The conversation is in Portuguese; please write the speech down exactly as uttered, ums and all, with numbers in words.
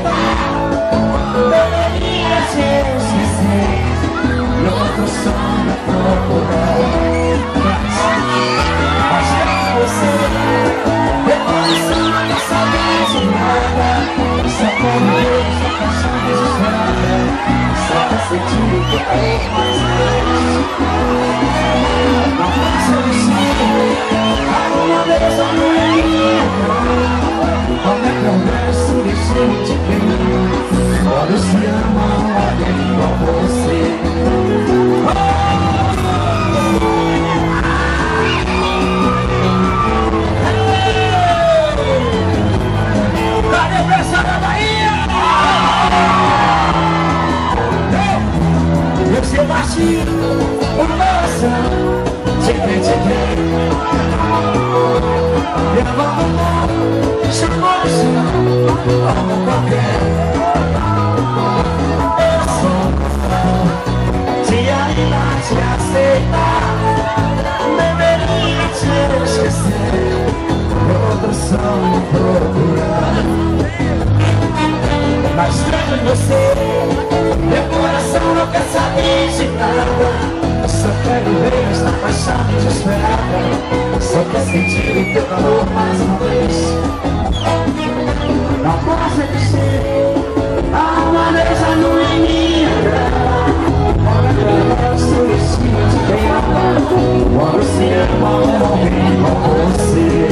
Deveria te esquecer, no outro sonho procurar. Mas você, meu coração não quer saber de nada. Só como eu estou caixando de estrada, só pra sentir o que eu tenho mais vez. Não faça isso, alguma vez eu não iria. Como é que eu mereço deixar de bem? Olhos se amam a alguém igual você. Cadê o pessoal da Bahia? Eu sei baixinho, o coração. Tcheque, tcheque. Levando o mundo, chamou o chão, como qualquer. Eu sou te animar, te aceitar. Deveria te esquecer, outro sonho procurar. Mas estranho em você, meu coração não quer saber de nada. Só quero ver esta paixão desesperada, só quer sentir o teu calor mais uma vez. Não posso dizer, há uma vez a lua em minha cara. Olha pra nós, o destino de quem ama. Quando se ama alguém com você.